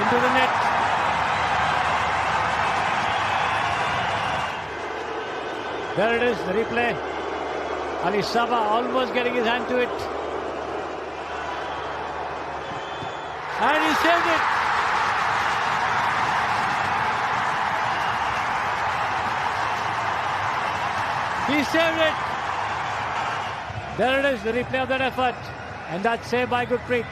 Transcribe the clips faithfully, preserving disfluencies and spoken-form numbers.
into the net. There it is, the replay. Ali Saba almost getting his hand to it. And he saved it. He saved it. There it is, the replay of that effort. And that save by Gurpreet.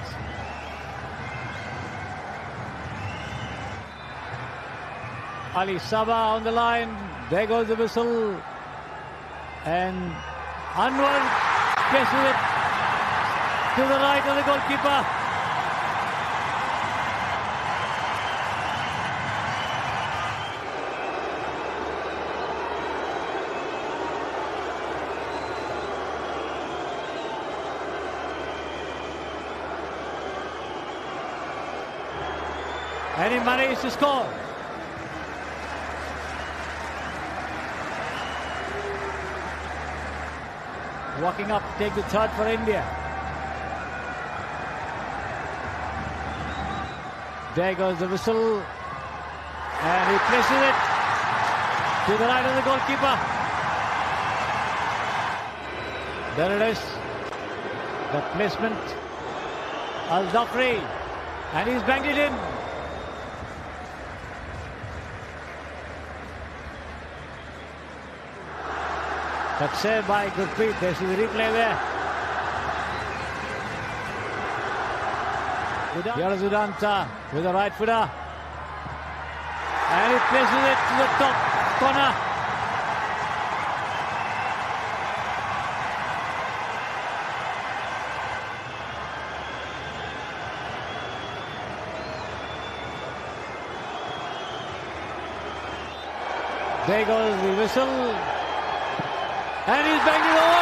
Ali Saba on the line. There goes the whistle. And Anwar places it to the right of the goalkeeper. And he managed to score. Walking up, take the third for India. There goes the whistle. And he places it to the right of the goalkeeper. There it is. The placement. Al-Dhafri. And he's banged it in. That save by Gurpreet. There's the replay there. Here is Udanta with the right footer. And he places it to the top corner. There goes the whistle. And he's banged it over.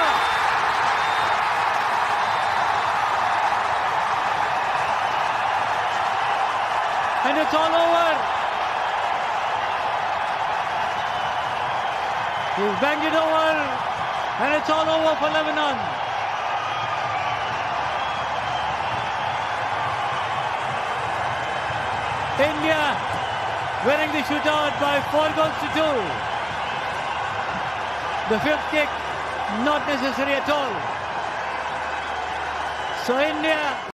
And it's all over. He's banged it over. And it's all over for Lebanon. India winning the shootout by four goals to two. The fifth kick, not necessary at all. So India